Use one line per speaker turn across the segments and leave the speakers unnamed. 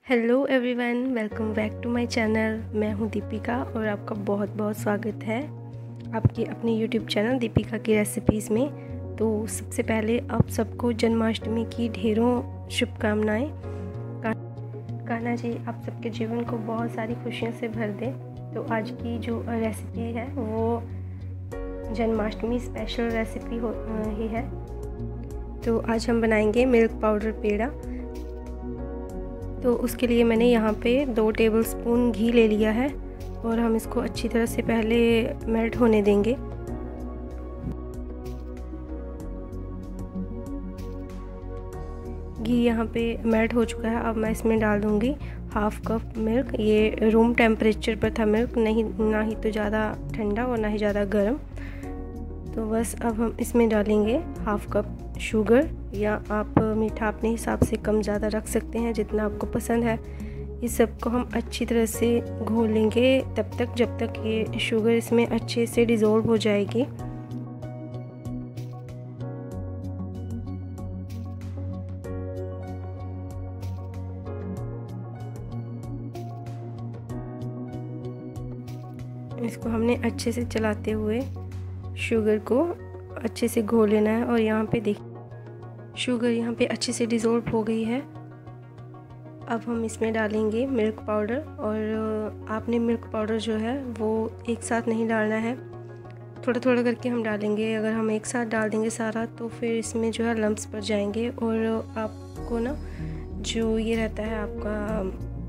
Hello everyone, welcome back to my channel. मैं हूं दीपिका और आपका बहुत बहुत स्वागत है आपके अपने यूट्यूब चैनल दीपिका की रेसिपीज़ में। तो सबसे पहले आप सबको जन्माष्टमी की ढेरों शुभकामनाएं। कान्हा जी आप सबके जीवन को बहुत सारी खुशियों से भर दें। तो आज की जो रेसिपी है वो जन्माष्टमी स्पेशल रेसिपी ही है। तो आज हम बनाएंगे मिल्क पाउडर पेड़ा। तो उसके लिए मैंने यहाँ पे 2 टेबलस्पून घी ले लिया है और हम इसको अच्छी तरह से पहले मेल्ट होने देंगे। घी यहाँ पे मेल्ट हो चुका है। अब मैं इसमें डाल दूँगी हाफ़ कप मिल्क। ये रूम टेम्परेचर पर था मिल्क, ना ही तो ज़्यादा ठंडा और ना ही ज़्यादा गर्म। तो बस अब हम इसमें डालेंगे हाफ़ कप शुगर, या आप मीठा अपने हिसाब से कम ज़्यादा रख सकते हैं जितना आपको पसंद है। इस सब को हम अच्छी तरह से घोलेंगे तब तक जब तक ये शुगर इसमें अच्छे से डिज़ोल्व हो जाएगी। इसको हमने अच्छे से चलाते हुए शुगर को अच्छे से घोल लेना है। और यहाँ पे देखिए शुगर यहाँ पे अच्छे से डिज़ोल्व हो गई है। अब हम इसमें डालेंगे मिल्क पाउडर, और आपने मिल्क पाउडर जो है वो एक साथ नहीं डालना है, थोड़ा थोड़ा करके हम डालेंगे। अगर हम एक साथ डाल देंगे सारा तो फिर इसमें जो है लम्प्स पड़ जाएंगे, और आपको ना जो ये रहता है आपका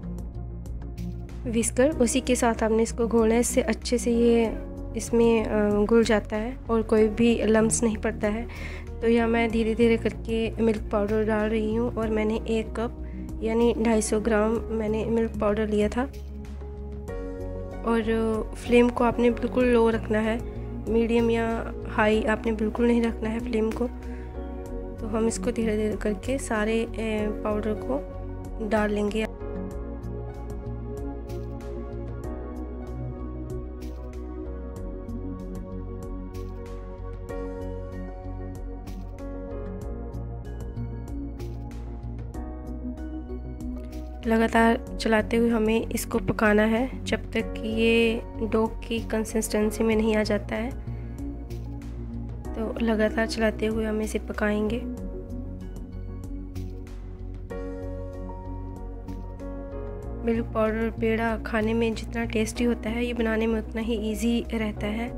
विस्कर, उसी के साथ आपने इसको घोलना है। इससे अच्छे से ये इसमें घुल जाता है और कोई भी लम्प्स नहीं पड़ता है। तो यहाँ मैं धीरे धीरे करके मिल्क पाउडर डाल रही हूँ, और मैंने 1 कप यानी 250 ग्राम मैंने मिल्क पाउडर लिया था। और फ्लेम को आपने बिल्कुल लो रखना है, मीडियम या हाई आपने बिल्कुल नहीं रखना है फ्लेम को। तो हम इसको धीरे धीरे करके सारे पाउडर को डाल लेंगे। लगातार चलाते हुए हमें इसको पकाना है जब तक कि ये डो की कंसिस्टेंसी में नहीं आ जाता है। तो लगातार चलाते हुए हम इसे पकाएंगे। मिल्क पाउडर पेड़ा खाने में जितना टेस्टी होता है, ये बनाने में उतना ही इजी रहता है।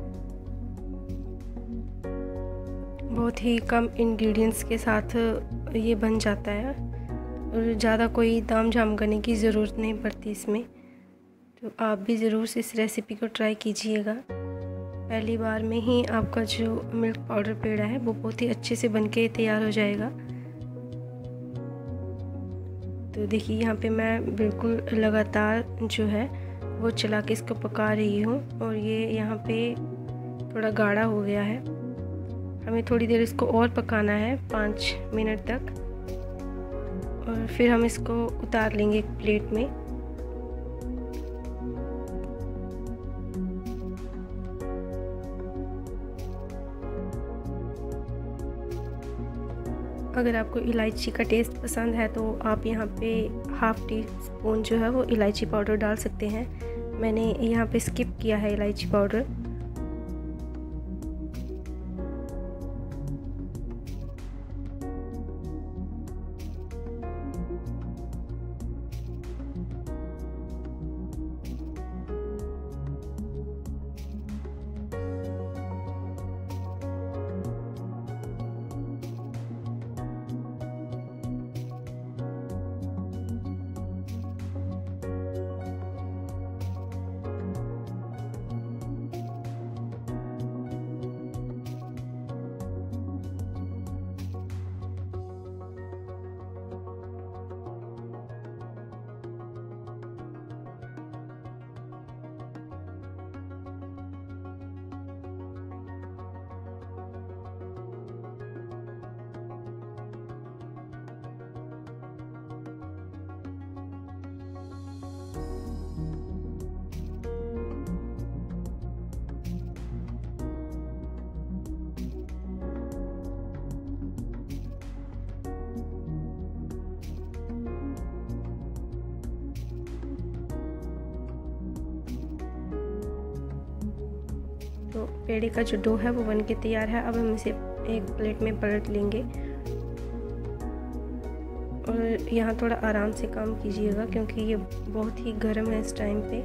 बहुत ही कम इंग्रेडिएंट्स के साथ ये बन जाता है और ज़्यादा कोई ताम झाम करने की ज़रूरत नहीं पड़ती इसमें। तो आप भी ज़रूर से इस रेसिपी को ट्राई कीजिएगा। पहली बार में ही आपका जो मिल्क पाउडर पेड़ा है वो बहुत ही अच्छे से बनके तैयार हो जाएगा। तो देखिए यहाँ पे मैं बिल्कुल लगातार जो है वो चला के इसको पका रही हूँ, और ये यहाँ पे थोड़ा गाढ़ा हो गया है। हमें थोड़ी देर इसको और पकाना है, 5 मिनट तक, और फिर हम इसको उतार लेंगे एक प्लेट में। अगर आपको इलायची का टेस्ट पसंद है तो आप यहाँ पे हाफ़ टी स्पून जो है वो इलायची पाउडर डाल सकते हैं। मैंने यहाँ पे स्किप किया है इलायची पाउडर। तो पेड़े का जो डो है वो बन के तैयार है। अब हम इसे एक प्लेट में पलट लेंगे और यहाँ थोड़ा आराम से काम कीजिएगा क्योंकि ये बहुत ही गर्म है इस टाइम पे।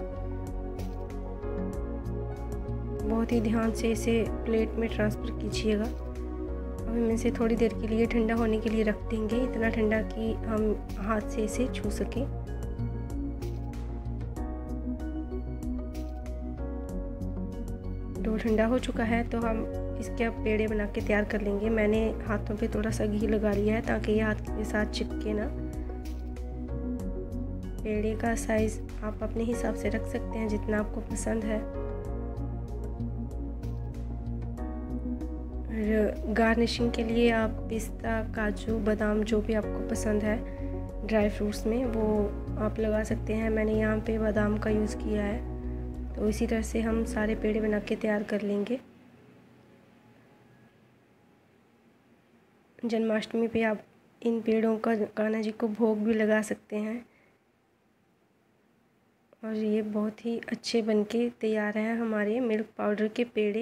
बहुत ही ध्यान से इसे प्लेट में ट्रांसफ़र कीजिएगा। अब हम इसे थोड़ी देर के लिए ठंडा होने के लिए रख देंगे, इतना ठंडा कि हम हाथ से इसे छू सकें। डो ठंडा हो चुका है तो हम इसके अब पेड़े बना के तैयार कर लेंगे। मैंने हाथों पे थोड़ा सा घी लगा लिया है ताकि ये हाथ के साथ चिपके ना। पेड़े का साइज़ आप अपने हिसाब से रख सकते हैं जितना आपको पसंद है। और गार्निशिंग के लिए आप पिस्ता, काजू, बादाम जो भी आपको पसंद है ड्राई फ्रूट्स में वो आप लगा सकते हैं। मैंने यहाँ पे बादाम का यूज़ किया है। तो इसी तरह से हम सारे पेड़े बना के तैयार कर लेंगे। जन्माष्टमी पे आप इन पेड़ों का कान्हा जी को भोग भी लगा सकते हैं और ये बहुत ही अच्छे बनके तैयार हैं हमारे मिल्क पाउडर के पेड़े।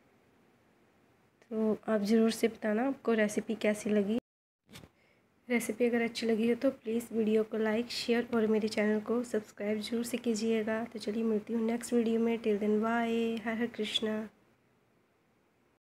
तो आप ज़रूर से बताना आपको रेसिपी कैसी लगी। रेसिपी अगर अच्छी लगी हो तो प्लीज़ वीडियो को लाइक, शेयर और मेरे चैनल को सब्सक्राइब जरूर से कीजिएगा। तो चलिए मिलती हूँ नेक्स्ट वीडियो में। Till then bye. Hare Hare Krishna.